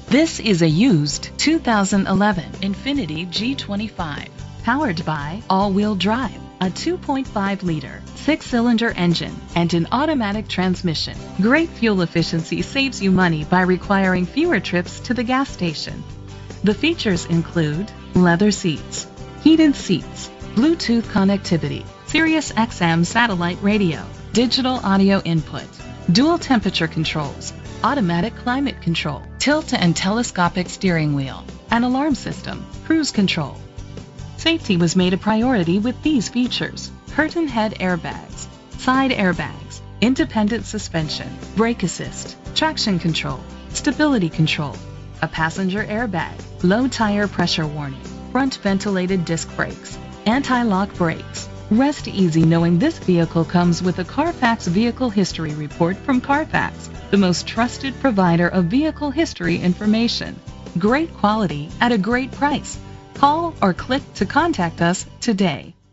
This is a used 2011 Infiniti G25, powered by all-wheel drive, a 2.5-liter, 6-cylinder engine, and an automatic transmission. Great fuel efficiency saves you money by requiring fewer trips to the gas station. The features include leather seats, heated seats, Bluetooth connectivity, Sirius XM satellite radio, digital audio input, dual temperature controls, automatic climate control, tilt and telescopic steering wheel, an alarm system, cruise control. Safety was made a priority with these features: curtain head airbags, side airbags, independent suspension, brake assist, traction control, stability control, a passenger airbag, low tire pressure warning, front ventilated disc brakes, anti-lock brakes. Rest easy knowing this vehicle comes with a Carfax Vehicle History Report from Carfax, the most trusted provider of vehicle history information. Great quality at a great price. Call or click to contact us today.